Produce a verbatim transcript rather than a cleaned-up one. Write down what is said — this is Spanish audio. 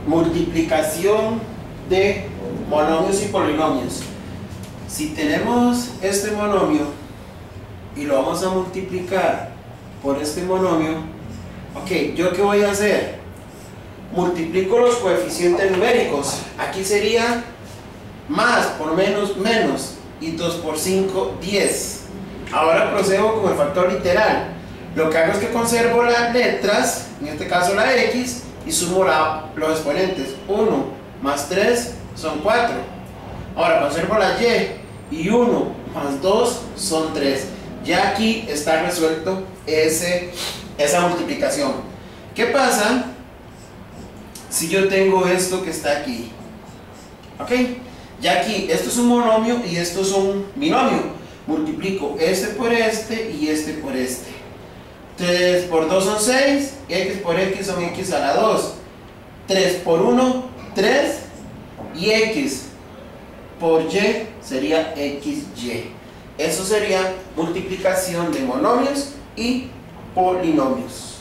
multiplicación de monomios y polinomios. Si tenemos este monomio y lo vamos a multiplicar por este monomio, ok, ¿yo qué voy a hacer? Multiplico los coeficientes numéricos. Aquí sería más por menos, menos, y dos por cinco, diez. Ahora procedo con el factor literal. Lo que hago es que conservo las letras, en este caso la X, y sumo la, los exponentes. uno más tres son cuatro. Ahora conservo la Y, y uno más dos son tres. Ya aquí está resuelto ese, esa multiplicación. ¿Qué pasa si yo tengo esto que está aquí? Ok, ya aquí, esto es un monomio y esto es un binomio. Multiplico este por este y este por este. tres por dos son seis, y X por X son X a la dos. tres por uno, tres, y X por Y sería X Y. Eso sería multiplicación de monomios y polinomios.